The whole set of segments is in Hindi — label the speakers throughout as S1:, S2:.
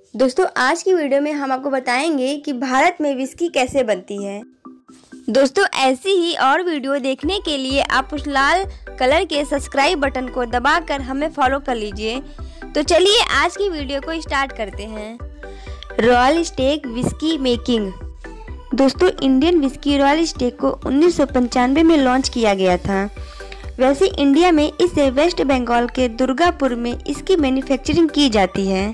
S1: दोस्तों आज की वीडियो में हम आपको बताएंगे कि भारत में विस्की कैसे बनती है। दोस्तों ऐसी ही और वीडियो देखने के लिए आप उस लाल कलर के सब्सक्राइब बटन को दबाकर हमें फॉलो कर लीजिए। तो चलिए आज की वीडियो को स्टार्ट करते हैं। Royal Stag whisky making. दोस्तों इंडियन विस्की रॉयल स्टेग को 1995 में लॉन्च किया गया था। वैसे इंडिया में इसे वेस्ट बंगाल के दुर्गापुर में इसकी मैन्युफैक्चरिंग की जाती है।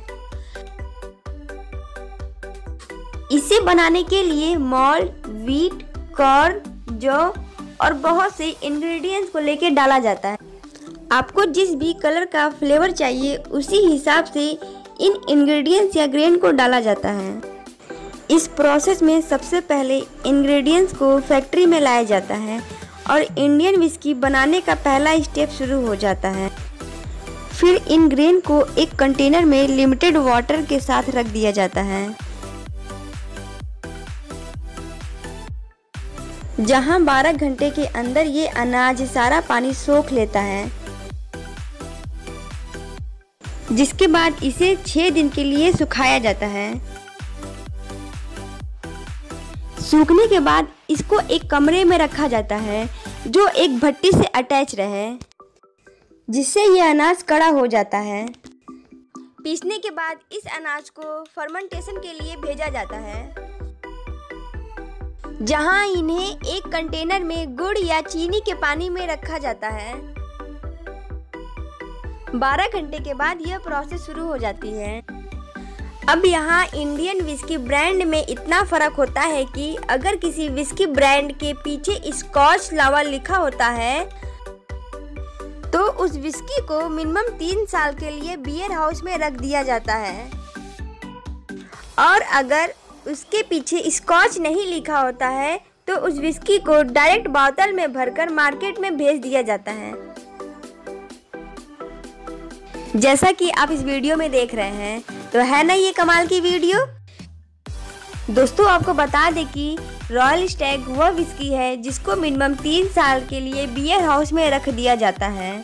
S1: इसे बनाने के लिए मॉल्ट, वीट, कॉर्न, जौ और बहुत से इंग्रेडिएंट्स को लेकर डाला जाता है। आपको जिस भी कलर का फ्लेवर चाहिए उसी हिसाब से इन इंग्रेडिएंट्स या ग्रेन को डाला जाता है। इस प्रोसेस में सबसे पहले इंग्रेडिएंट्स को फैक्ट्री में लाया जाता है और इंडियन विस्की बनाने का पहला स्टेप शुरू हो जाता है। फिर इन ग्रेन को एक कंटेनर में लिमिटेड वाटर के साथ रख दिया जाता है, जहां 12 घंटे के अंदर ये अनाज सारा पानी सोख लेता है, जिसके बाद इसे 6 दिन के लिए सुखाया जाता है। सूखने के बाद इसको एक कमरे में रखा जाता है जो एक भट्टी से अटैच रहे, जिससे यह अनाज कड़ा हो जाता है। पीसने के बाद इस अनाज को फर्मेंटेशन के लिए भेजा जाता है, जहां इन्हें एक कंटेनर में गुड़ या चीनी के पानी में रखा जाता है। 12 घंटे के बाद यह प्रोसेस शुरू हो जाती है। अब यहाँ इंडियन विस्की ब्रांड में इतना फर्क होता है कि अगर किसी विस्की ब्रांड के पीछे स्कॉच लावा लिखा होता है तो उस विस्की को मिनिमम 3 साल के लिए बियर हाउस में रख दिया जाता है, और अगर उसके पीछे स्कॉच नहीं लिखा होता है तो उस विस्की को डायरेक्ट बोतल में भरकर मार्केट में भेज दिया जाता है, जैसा कि आप इस वीडियो में देख रहे हैं। तो है ना ये कमाल की वीडियो। दोस्तों आपको बता दें कि रॉयल स्टेग वह विस्की है जिसको मिनिमम 3 साल के लिए बियर हाउस में रख दिया जाता है।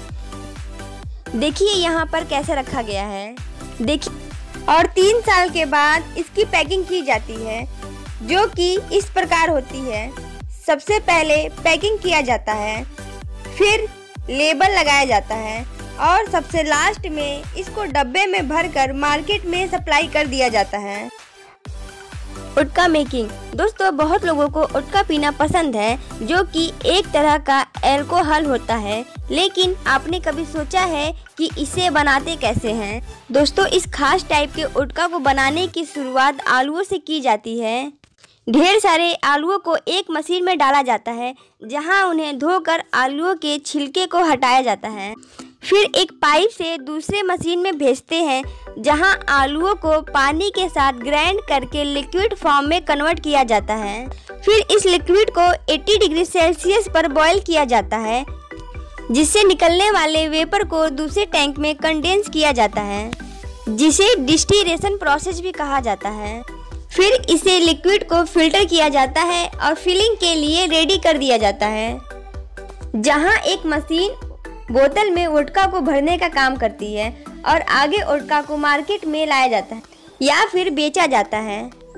S1: देखिए यहाँ पर कैसे रखा गया है, देखिए। और 3 साल के बाद इसकी पैकिंग की जाती है, जो कि इस प्रकार होती है। सबसे पहले पैकिंग किया जाता है, फिर लेबल लगाया जाता है और सबसे लास्ट में इसको डब्बे में भरकर मार्केट में सप्लाई कर दिया जाता है। Vodka making. दोस्तों बहुत लोगों को उटका पीना पसंद है, जो कि एक तरह का अल्कोहल होता है, लेकिन आपने कभी सोचा है कि इसे बनाते कैसे हैं? दोस्तों इस खास टाइप के उटका को बनाने की शुरुआत आलूओं से की जाती है। ढेर सारे आलूओं को एक मशीन में डाला जाता है, जहां उन्हें धोकर आलूओं के छिलके को हटाया जाता है। फिर एक पाइप से दूसरे मशीन में भेजते हैं, जहां आलूओं को पानी के साथ ग्राइंड करके लिक्विड फॉर्म में कन्वर्ट किया जाता है। फिर इस लिक्विड को 80 डिग्री सेल्सियस पर बॉईल किया जाता है, जिससे निकलने वाले वेपर को दूसरे टैंक में कंडेंस किया जाता है, जिसे डिस्टिलेशन प्रोसेस भी कहा जाता है। फिर इसे लिक्विड को फिल्टर किया जाता है और फिलिंग के लिए रेडी कर दिया जाता है, जहां एक मशीन बोतल में वोडका को भरने का काम करती है और आगे वोडका को मार्केट में लाया जाता है या फिर बेचा जाता है।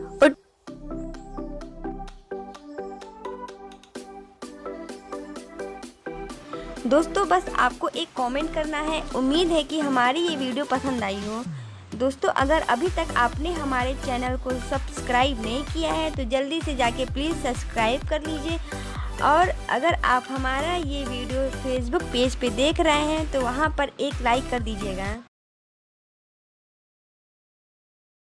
S1: दोस्तों बस आपको एक कमेंट करना है। उम्मीद है कि हमारी ये वीडियो पसंद आई हो। दोस्तों अगर अभी तक आपने हमारे चैनल को सब्सक्राइब नहीं किया है तो जल्दी से जाके प्लीज़ सब्सक्राइब कर लीजिए, और अगर आप हमारा ये वीडियो फेसबुक पेज पे देख रहे हैं तो वहाँ पर एक लाइक कर दीजिएगा।